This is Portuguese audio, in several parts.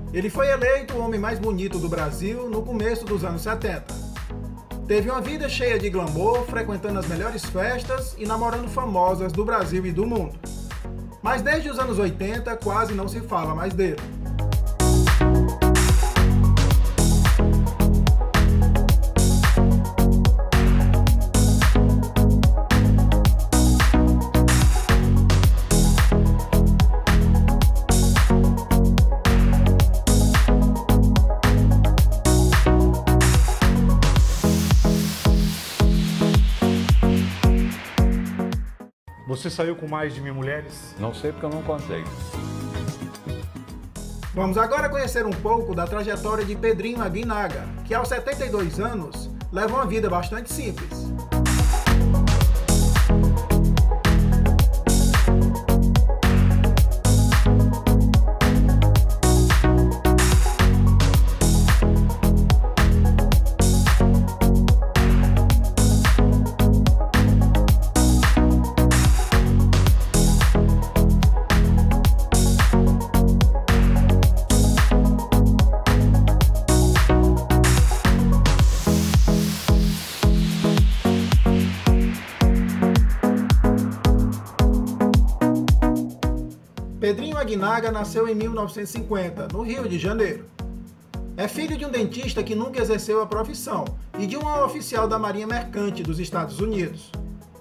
Ele foi eleito o homem mais bonito do Brasil no começo dos anos 70. Teve uma vida cheia de glamour, frequentando as melhores festas e namorando famosas do Brasil e do mundo. Mas desde os anos 80 quase não se fala mais dele. Você saiu com mais de 1000 mulheres? Não sei porque eu não contei. Vamos agora conhecer um pouco da trajetória de Pedrinho Aguinaga, que aos 72 anos leva uma vida bastante simples. Pedrinho Aguinaga nasceu em 1950, no Rio de Janeiro. É filho de um dentista que nunca exerceu a profissão e de uma oficial da Marinha Mercante dos Estados Unidos.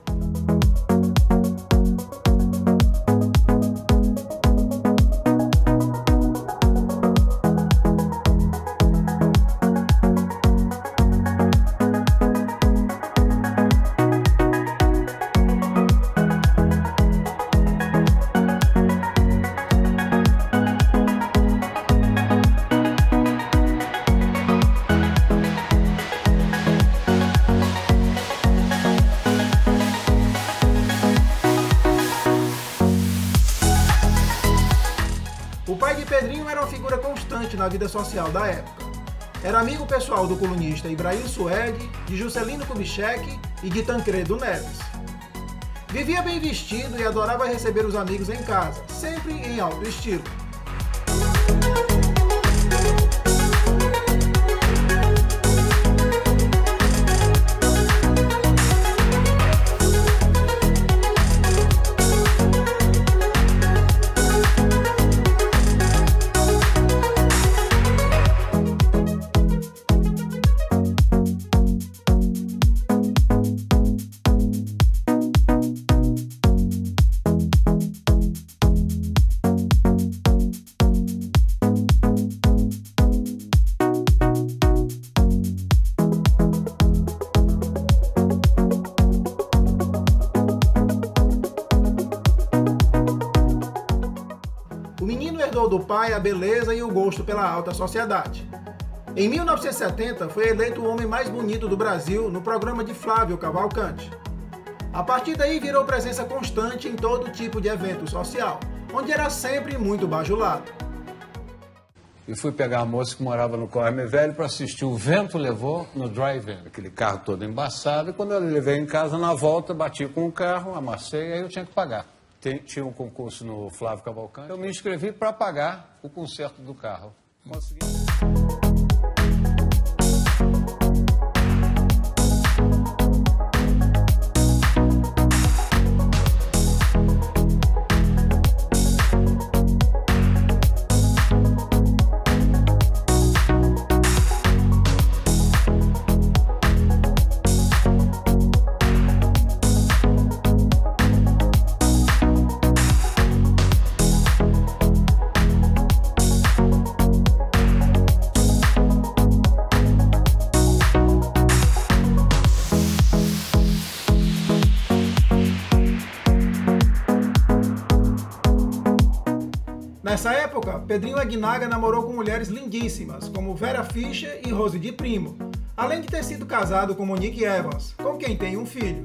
O pai de Pedrinho era uma figura constante na vida social da época. Era amigo pessoal do colunista Ibrahim Suede, de Juscelino Kubitschek e de Tancredo Neves. Vivia bem vestido e adorava receber os amigos em casa, sempre em alto estilo. O menino herdou do pai a beleza e o gosto pela alta sociedade. Em 1970, foi eleito o homem mais bonito do Brasil no programa de Flávio Cavalcante. A partir daí, virou presença constante em todo tipo de evento social, onde era sempre muito bajulado. E fui pegar a moça que morava no Corme Velho para assistir O Vento Levou no drive-in, aquele carro todo embaçado. E quando eu levei em casa, na volta, bati com o carro, amassei, aí eu tinha que pagar. Tinha um concurso no Flávio Cavalcante. Eu me inscrevi para pagar o conserto do carro. Consegui. Nessa época, Pedrinho Aguinaga namorou com mulheres lindíssimas, como Vera Fischer e Rose de Primo, além de ter sido casado com Monique Evans, com quem tem um filho.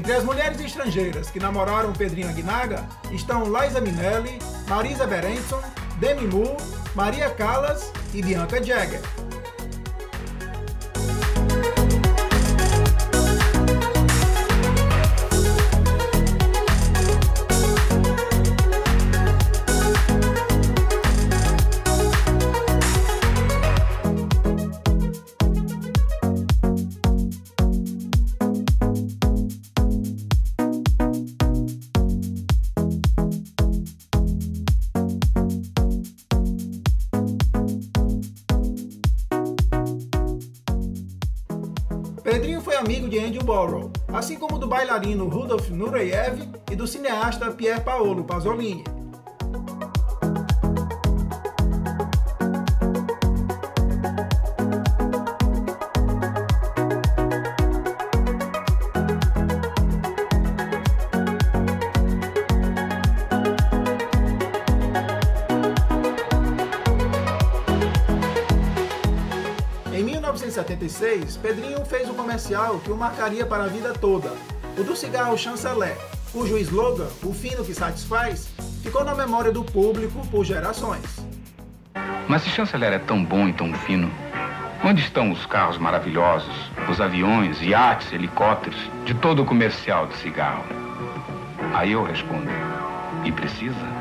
Entre as mulheres estrangeiras que namoraram Pedrinho Aguinaga estão Liza Minnelli, Marisa Berenson, Demi Moore, Maria Callas e Bianca Jagger. Pedrinho foi amigo de Andy Warhol, assim como do bailarino Rudolf Nureyev e do cineasta Pier Paolo Pasolini. Em 1976, Pedrinho fez um comercial que o marcaria para a vida toda, o do cigarro Chanceler, cujo slogan, o fino que satisfaz, ficou na memória do público por gerações. Mas se Chanceler é tão bom e tão fino, onde estão os carros maravilhosos, os aviões, iates, helicópteros, de todo o comercial de cigarro? Aí eu respondo, e precisa?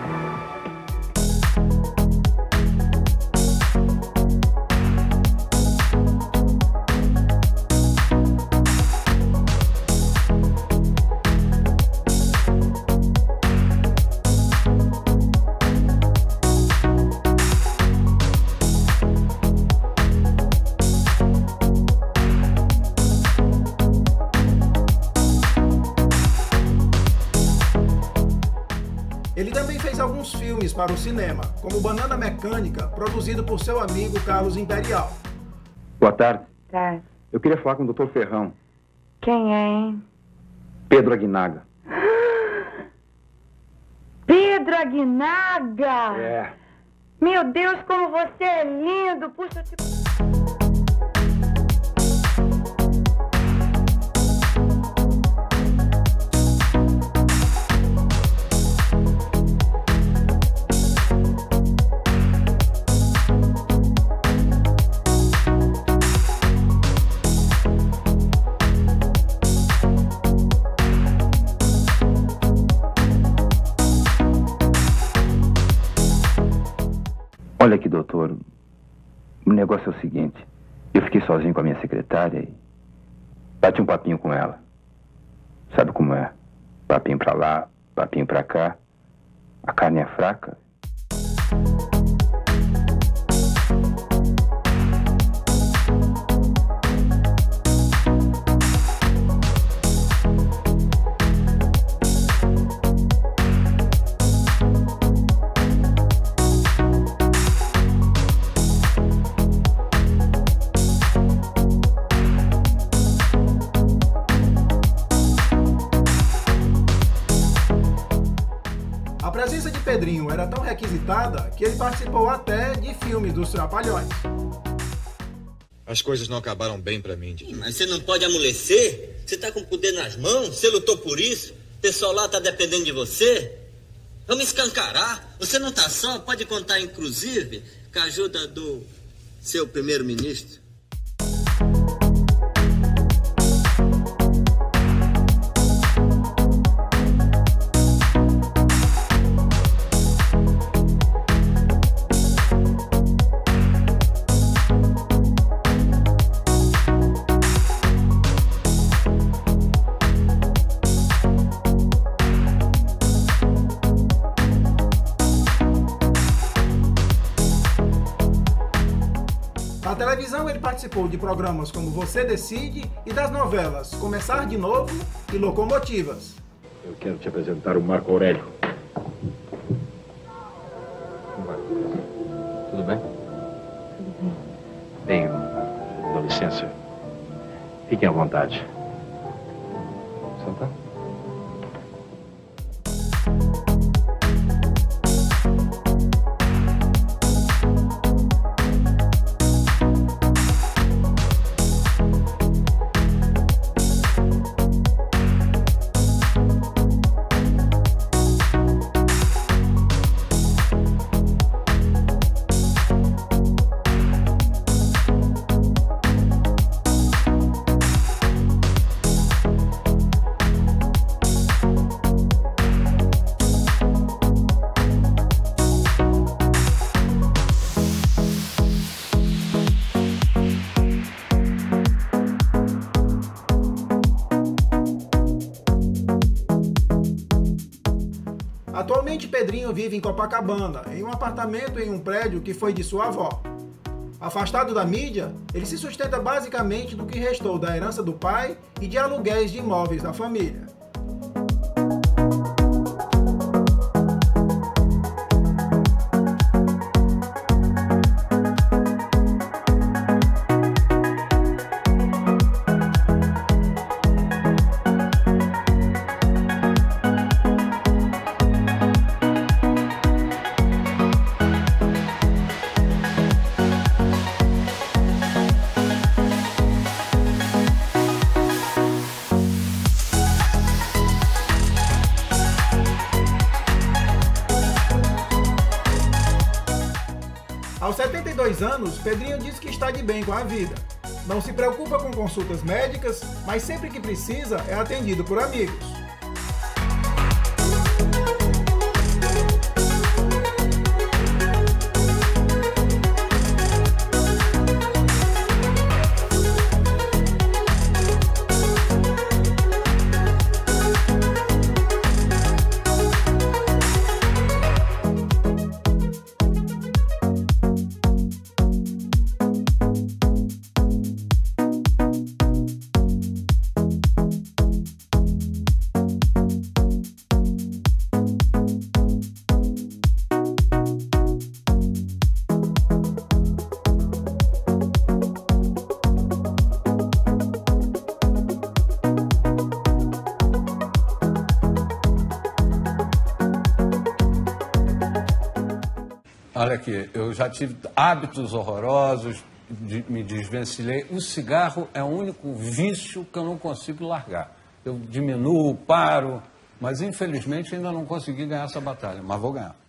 Ele também fez alguns filmes para o cinema, como Banana Mecânica, produzido por seu amigo Carlos Imperial. Boa tarde. Tá. Eu queria falar com o Dr. Ferrão. Quem é, hein? Pedro Aguinaga. Pedro Aguinaga! É. Meu Deus, como você é lindo! Puxa, eu te... Olha aqui, doutor. O negócio é o seguinte. Eu fiquei sozinho com a minha secretária e bati um papinho com ela. Sabe como é? Papinho pra lá, papinho pra cá. A carne é fraca. A presença de Pedrinho era tão requisitada que ele participou até de filmes dos Trapalhões. As coisas não acabaram bem pra mim, Didi. Mas você não pode amolecer? Você tá com o poder nas mãos? Você lutou por isso? O pessoal lá tá dependendo de você? Vamos escancarar. Você não tá só, pode contar inclusive com a ajuda do seu primeiro-ministro. Na televisão ele participou de programas como Você Decide e das novelas Começar de Novo e Locomotivas. Eu quero te apresentar o Marco Aurélio. Tudo bem? Bem, dá licença. Fiquem à vontade. Sentar? Pedrinho vive em Copacabana, em um apartamento em um prédio que foi de sua avó. Afastado da mídia, ele se sustenta basicamente do que restou da herança do pai e de aluguéis de imóveis da família. Aos 72 anos, Pedrinho diz que está de bem com a vida. Não se preocupa com consultas médicas, mas sempre que precisa é atendido por amigos. Olha aqui, eu já tive hábitos horrorosos, me desvencilhei. O cigarro é o único vício que eu não consigo largar. Eu diminuo, paro, mas infelizmente ainda não consegui ganhar essa batalha, mas vou ganhar.